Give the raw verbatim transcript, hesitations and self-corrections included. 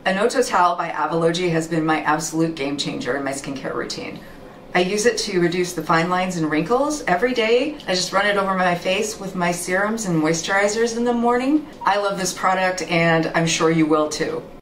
Eneo Totale by Avologi has been my absolute game changer in my skincare routine. I use it to reduce the fine lines and wrinkles every day. I just run it over my face with my serums and moisturizers in the morning. I love this product and I'm sure you will too.